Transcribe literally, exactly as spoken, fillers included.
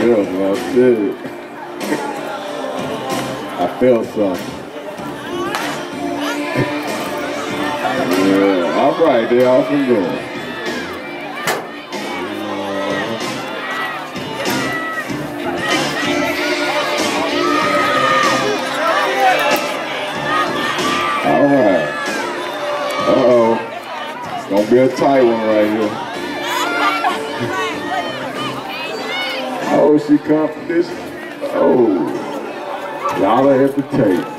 felt what I said. I felt something. Yeah, all right, they off and going. All right. Uh-oh. It's gonna be a tight one right here. Oh, she confident. Oh, y'all have to take.